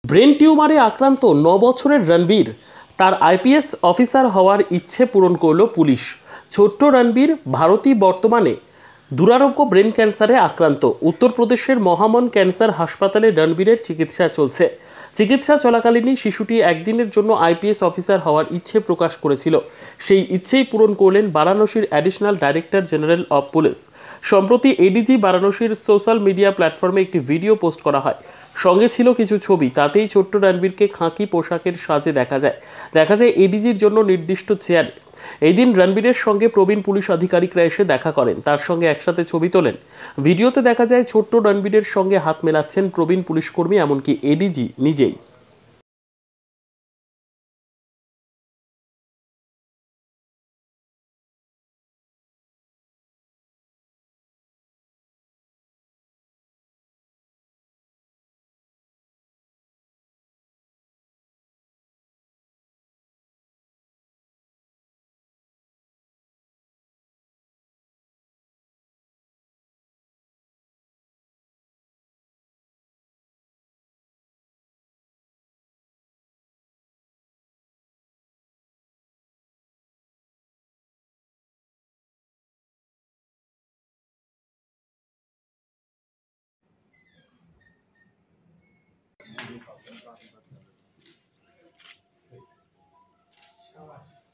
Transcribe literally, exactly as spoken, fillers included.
Brain টিউমারে আক্রান্ত ন বছরের রণবীর তার আইপিএস অফিসার হওয়ার ইচ্ছে পূরণ করল পুলিশ। ছোট্ট রণবীর ভারতী বর্তমানে দুরারোগ্য ব্রেন ক্যান্সারে আক্রান্ত। উত্তরপ্রদেশের মহামন ক্যান্সার হাসপাতালে রণবীরের চিকিৎসা চলছে। চিকিৎসা চলাকালীনই শিশুটি একদিনের জন্য আইপিএস অফিসার হওয়ার ইচ্ছে প্রকাশ করেছিল। সেই ইচ্ছেই পূরণ করলেন বারাণসীর additional director general of police. সম্প্রতি এডিজি বারাণসীর সোশ্যাল মিডিয়া প্ল্যাটফর্মে একটি ভিডিও পোস্ট করা হয়। সঙ্গে ছিল কিছু ছবি। তাতেই ছোট্ট রণবীরকে খাকি পোশাকের সাজে দেখা যায় দেখা যায় এডিজির জন্য নির্দিষ্ট চেয়ারে। এই দিন রণবীরের সঙ্গে প্রবীণ পুলিশ আধিকারিকরা এসে দেখা করেন, তার সঙ্গে একসাথে ছবি তোলেন। ভিডিওতে দেখা যায় ছোট্ট রণবীরের সঙ্গে হাত মেলাচ্ছেন প্রবীণ পুলিশকর্মী, এমনকি এডিজি নিজেই।